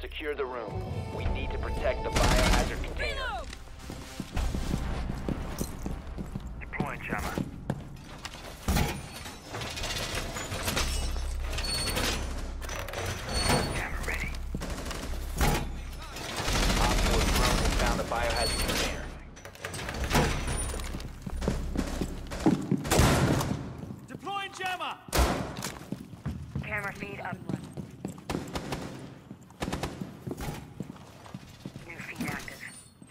secure the room. We need to protect the biohazard container. Deploying jammer. Jammer ready. Op 4 drone has found the biohazard container. Deploying jammer! Camera feed up. New feed active.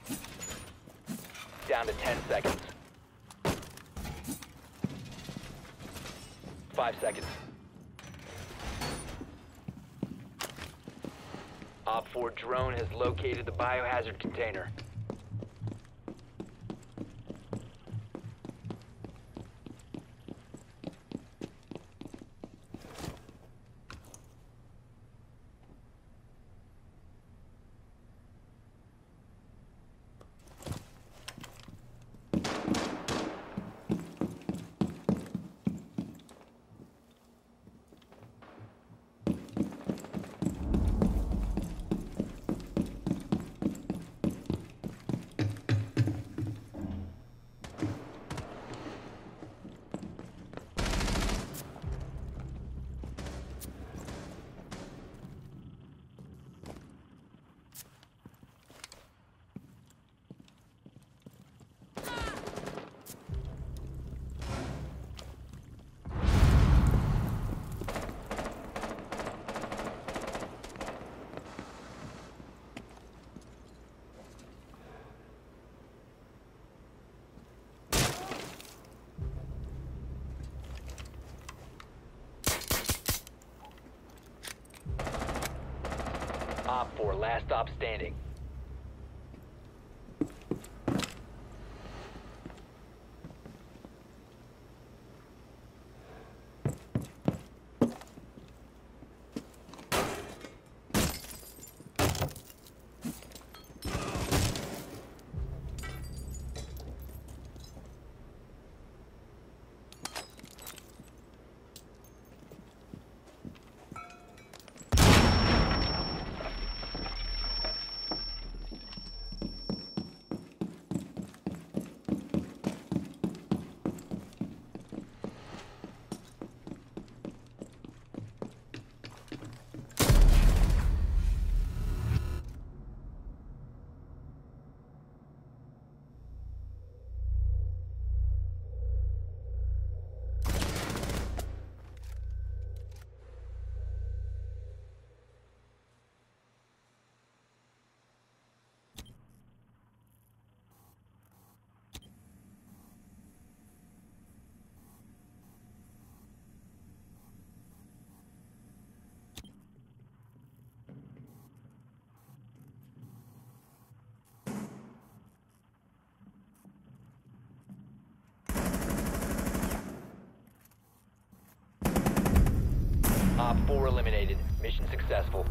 Down to 10 seconds. 5 seconds. Op 4 drone has located the biohazard container. Op 4, last stop standing. Op 4 eliminated. Mission successful.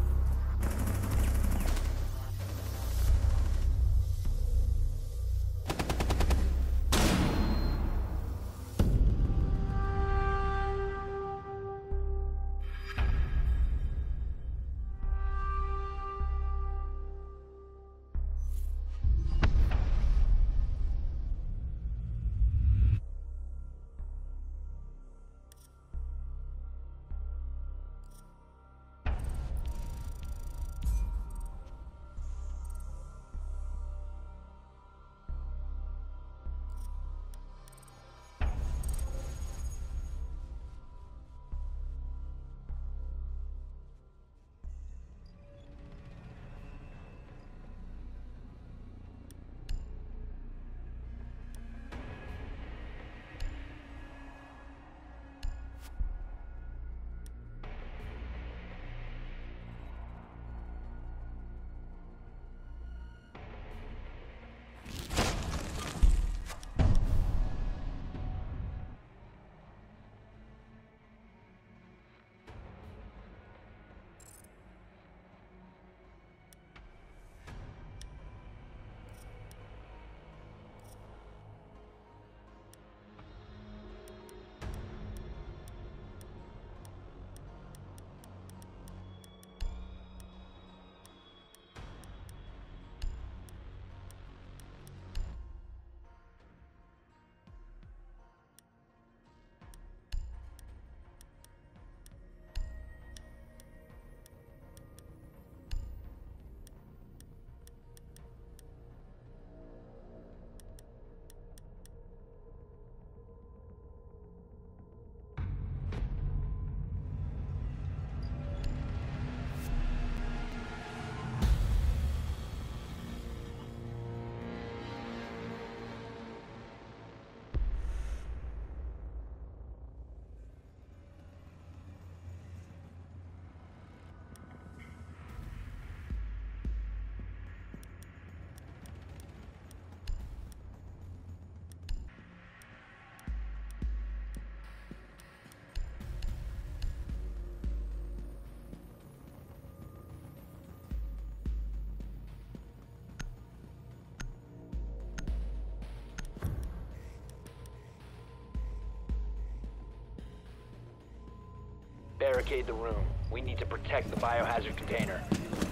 barricade the room. We need to protect the biohazard container.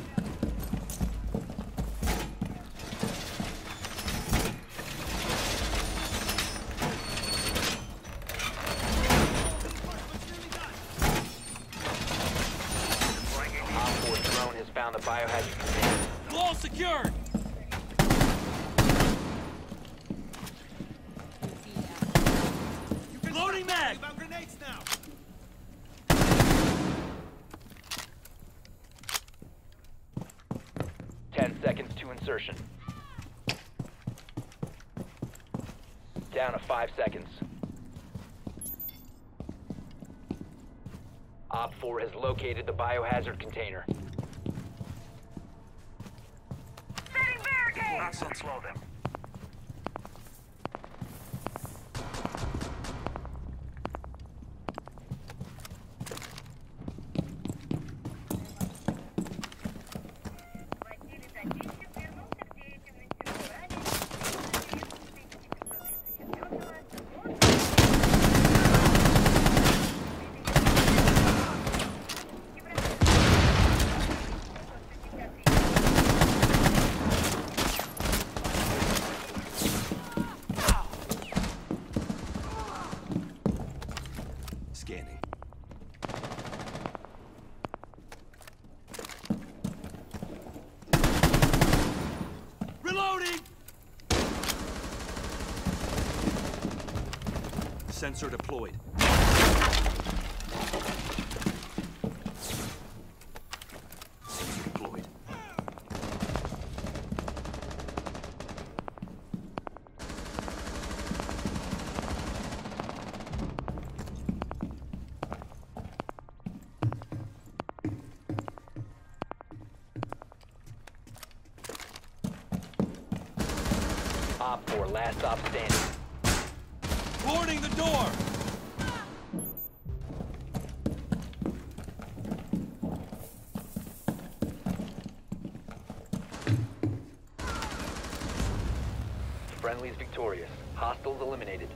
Op 4 drone has found the biohazard container. Wall secured! Loading mag! About grenades now! Seconds to insertion. Down to 5 seconds. Op 4 has located the biohazard container. Setting barricade! Hostiles slow them. Scanning. Reloading! Sensor deployed. Sensor deployed. Op 4, last stop standing. Boarding the door! Friendly's victorious. Hostiles eliminated.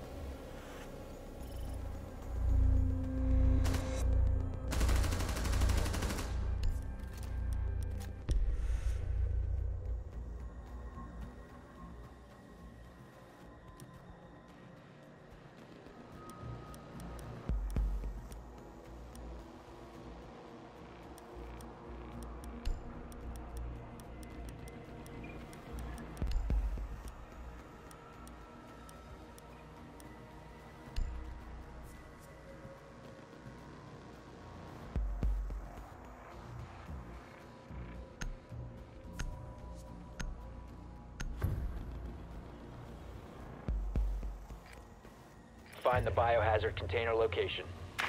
Find the biohazard container location.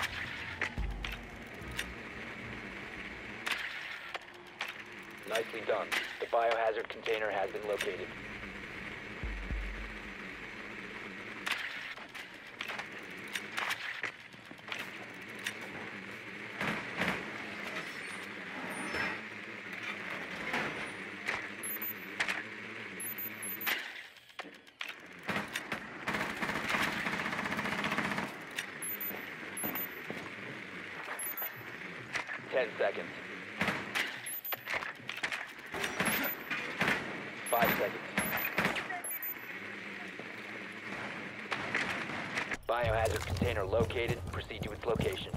Nicely done. The biohazard container has been located. Ten seconds. 5 seconds. Biohazard container located. Proceed to its location.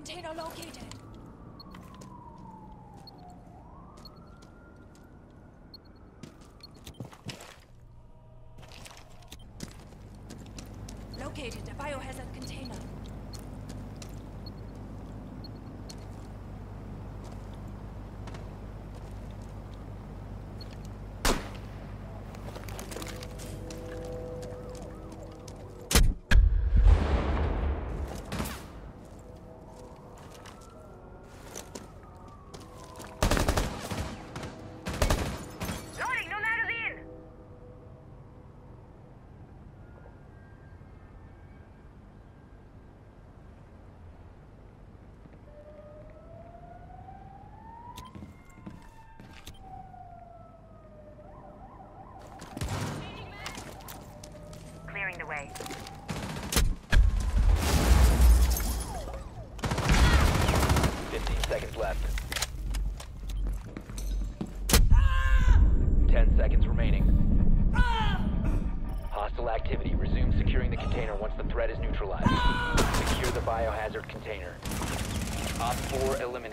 container located. Located a biohazard container. Loading, no magazine! Clearing the way. 15 seconds left. 10 seconds remaining. Hostile activity. Resume securing the container once the threat is neutralized. Secure the biohazard container. Op 4 eliminated.